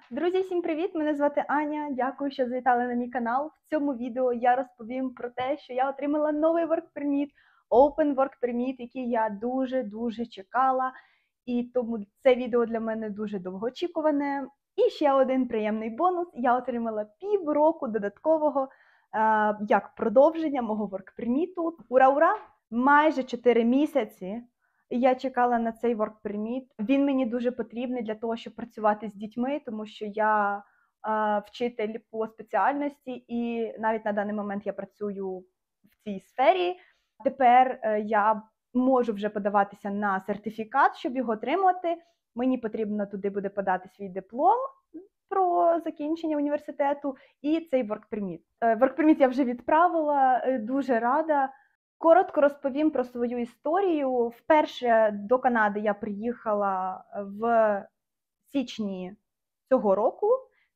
Друзі, всім привіт! Мене звати Аня. Дякую, що завітали на мій канал. В цьому відео я розповім про те, що я отримала новий Work Permit, Open Work Permit, який я дуже чекала. І тому це відео для мене дуже довгоочікуване. І ще один приємний бонус. Я отримала півроку додаткового як продовження мого Work Permit. Ура-ура! Майже 4 місяці. Я чекала на цей work permit. Він мені дуже потрібний для того, щоб працювати з дітьми, тому що я вчитель по спеціальності, і навіть на даний момент я працюю в цій сфері. Тепер я можу вже подаватися на сертифікат, щоб його отримати. Мені потрібно туди буде подати свій диплом про закінчення університету і цей work permit. Work permit я вже відправила, дуже рада. Коротко розповім про свою історію. Вперше до Канади я приїхала в січні цього року,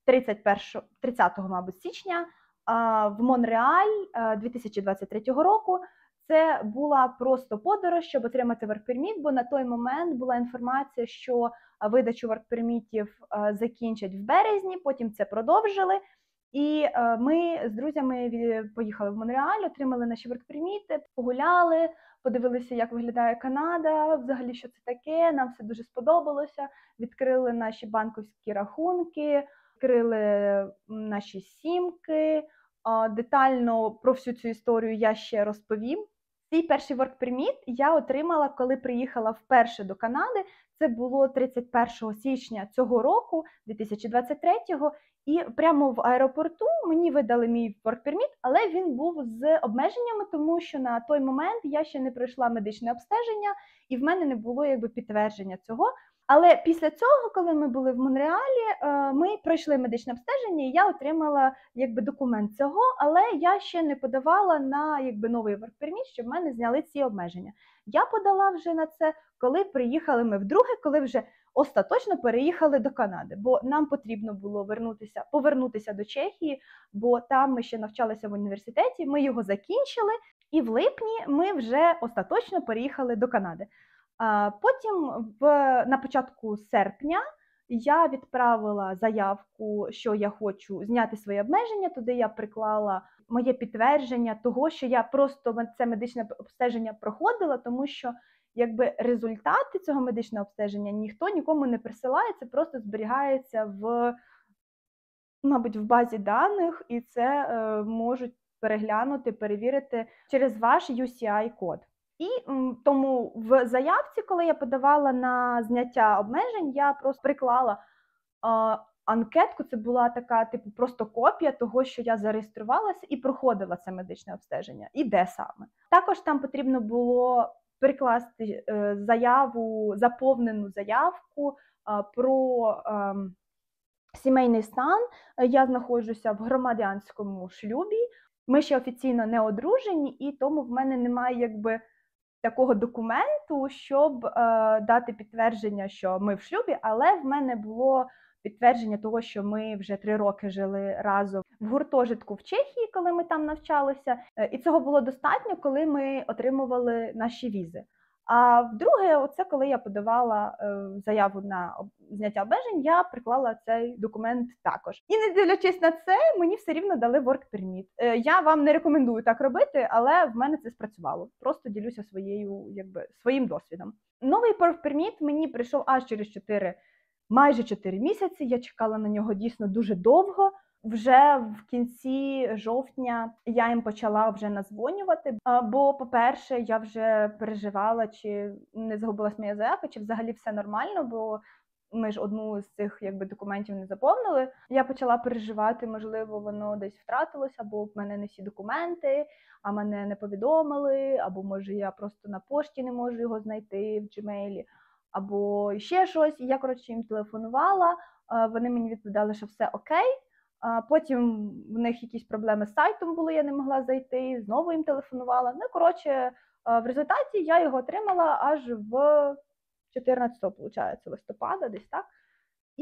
30-го, мабуть, січня, в Монреаль 2023 року. Це була просто подорож, щоб отримати work permit, бо на той момент була інформація, що видачу work permitів закінчать в березні, потім це продовжили. І ми з друзями поїхали в Монреаль, отримали наші work-permit, погуляли, подивилися, як виглядає Канада, взагалі, що це таке, нам все дуже сподобалося, відкрили наші банківські рахунки, відкрили наші сімки, детально про всю цю історію я ще розповім. Цей перший work permit я отримала, коли приїхала вперше до Канади, це було 31 січня цього року, 2023-го, і прямо в аеропорту мені видали мій work permit, але він був з обмеженнями, тому що на той момент я ще не пройшла медичне обстеження, і в мене не було підтвердження цього. Але після цього, коли ми були в Монреалі, ми пройшли медичне обстеження, і я отримала документ цього, але я ще не подавала на новий work permit, щоб в мене зняли ці обмеження. Я подала вже на це, коли приїхали ми вдруге, коли вже остаточно переїхали до Канади, бо нам потрібно було повернутися до Чехії, бо там ми ще навчалися в університеті, ми його закінчили, і в липні ми вже остаточно переїхали до Канади. Потім на початку серпня я відправила заявку, що я хочу зняти свої обмеження. Туди я приклала моє підтвердження того, що я просто це медичне обстеження проходила, тому що результати цього медичного обстеження ніхто нікому не присилає, це просто зберігається мабуть, в базі даних, і це можуть переглянути, перевірити через ваш UCI-код. І тому в заявці, коли я подавала на зняття обмежень, я просто приклала анкетку, це була така, просто копія того, що я зареєструвалася і проходила це медичне обстеження, і де саме. Також там потрібно було прикласти заповнену заявку про сімейний стан. Я знаходжуся в громадянському шлюбі, ми ще офіційно не одружені, і тому в мене немає такого документу, щоб дати підтвердження, що ми в шлюбі, але в мене було підтвердження того, що ми вже 3 роки жили разом в гуртожитку в Чехії, коли ми там навчалися, і цього було достатньо, коли ми отримували наші візи. А вдруге, оце коли я подавала заяву на зняття обмежень, я приклала цей документ також. І не дивлячись на це, мені все рівно дали work permit. Я вам не рекомендую так робити, але в мене це спрацювало. Просто ділюся своїм досвідом. Новий work permit мені прийшов аж через майже 4 місяці. Я чекала на нього дійсно дуже довго. Вже в кінці жовтня я їм почала вже надзвонювати, бо, по-перше, я вже переживала, чи не загубилась моя заявка, чи взагалі все нормально, бо ми ж одну з цих документів не заповнили. Я почала переживати, можливо, воно десь втратилося, або в мене не всі документи, а мене не повідомили, або, може, я просто на пошті не можу його знайти в Gmail, або ще щось. І я, їм телефонувала, вони мені відповідали, що все окей. Потім в них якісь проблеми з сайтом були, я не могла зайти, знову їм телефонувала. В результаті я його отримала аж в 14 листопада, десь так. І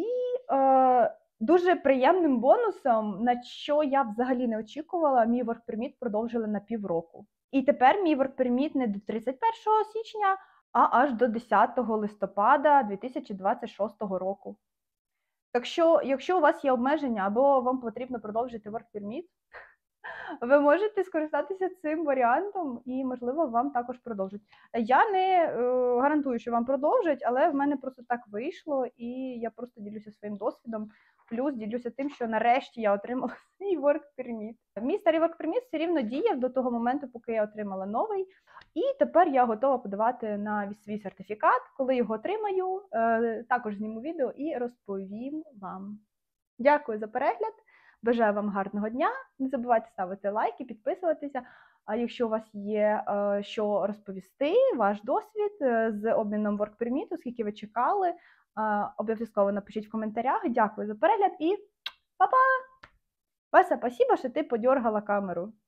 дуже приємним бонусом, на що я взагалі не очікувала, мій work permit продовжили на півроку. І тепер мій work permit не до 31 січня, а аж до 10 листопада 2026 року. Так що, якщо у вас є обмеження або вам потрібно продовжити work permit, ви можете скористатися цим варіантом і, можливо, вам також продовжать. Я не гарантую, що вам продовжать, але в мене просто так вийшло, і я просто ділюся своїм досвідом. Плюс ділюся тим, що нарешті я отримала свій work permit. Мій старий work permit все рівно діяв до того моменту, поки я отримала новий. І тепер я готова подавати на свій сертифікат. Коли його отримаю, також зніму відео і розповім вам. Дякую за перегляд. Бажаю вам гарного дня. Не забувайте ставити лайки, підписуватися. А якщо у вас є що розповісти, ваш досвід з обміном work permit, скільки ви чекали, обов'язково напишіть в коментарях. Дякую за перегляд і па-па! Вася, спасибо, що ти подьоргала камеру.